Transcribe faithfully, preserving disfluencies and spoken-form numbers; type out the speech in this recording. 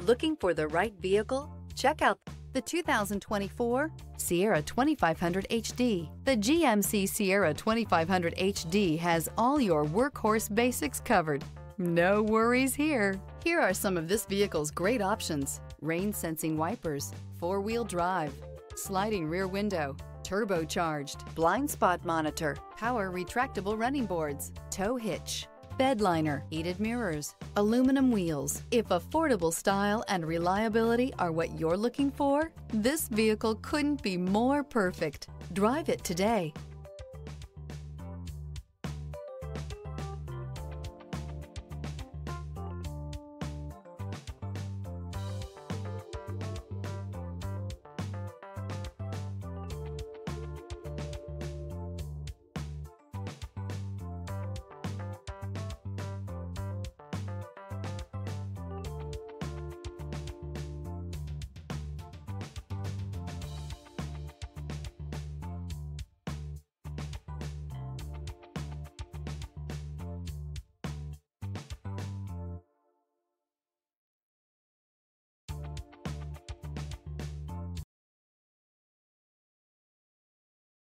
Looking for the right vehicle? Check out the two thousand twenty-four Sierra twenty-five hundred H D. The G M C Sierra twenty-five hundred H D has all your workhorse basics covered. No worries here. Here are some of this vehicle's great options: rain sensing wipers, four-wheel drive, sliding rear window, turbocharged, blind spot monitor, power retractable running boards, tow hitch, bed liner, heated mirrors, aluminum wheels. If affordable style and reliability are what you're looking for, this vehicle couldn't be more perfect. Drive it today.